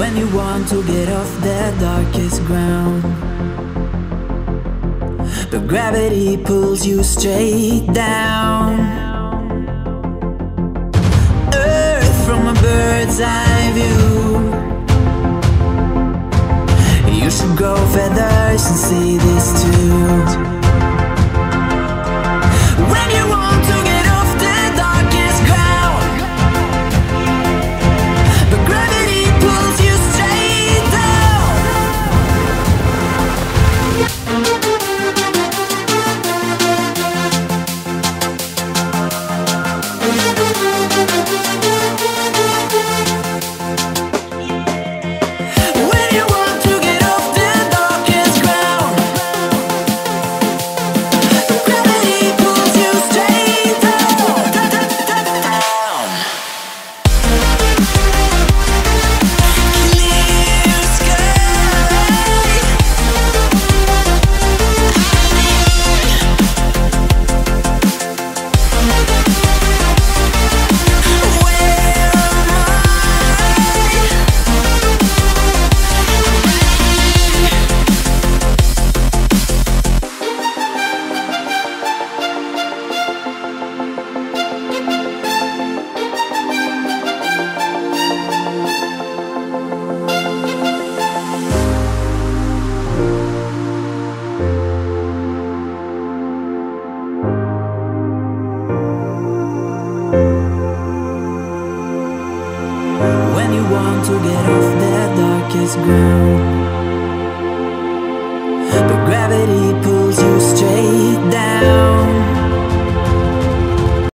when you want to get off the darkest ground, but gravity pulls you straight down. Earth from a bird's eye view. You should grow feathers and see this too. When you want to get off the darkest ground, but gravity pulls you straight down. When you want to get off the darkest ground, but gravity pulls you straight down. Clear sky. Where am When you want to get off the darkest ground,